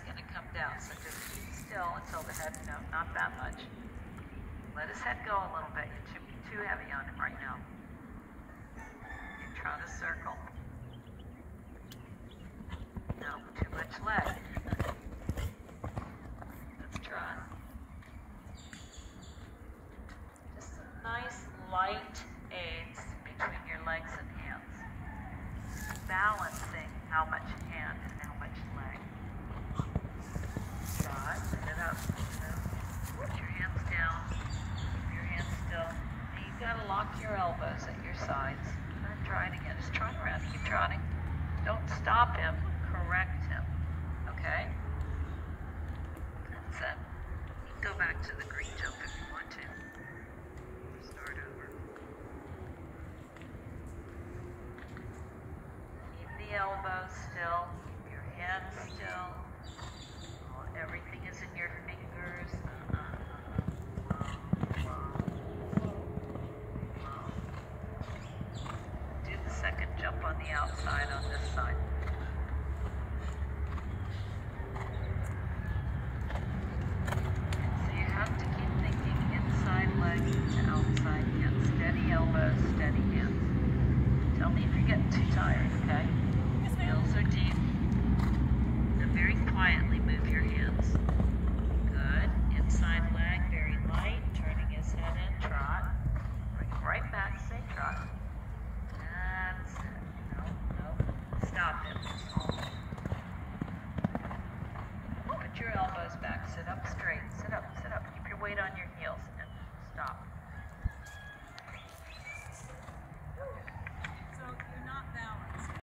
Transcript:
going to come down, so just keep still until the head, no, not that much. Let his head go a little bit. It should be too heavy on him right now. You try to circle. No, too much leg. Let's try. Just some nice light aids between your legs and hands. Balancing how much hand and how much leg. Try, sit up. Put your hands down. Keep your hands still. And you've got to lock your elbows at your sides. And try it again. Just trot around. Keep trotting. Don't stop him. Correct him. Okay? That's it. You can go back to the green jump if you want to. Start over. Keep the elbows still. Keep your hands still. Everything is in your fingers. Do the second jump on the outside on this side. So you have to keep thinking inside leg to outside hand. Steady elbows, steady hands. Tell me if you're getting too tired, okay? Heels are deep. Now very quietly move your hands. Good. Inside leg, very light. Turning his head in, trot. Bring him right back, say trot. That's it. No. Stop him. Put your elbows back. Sit up straight. Sit up, sit up. Keep your weight on your heels and stop. So you're not balanced.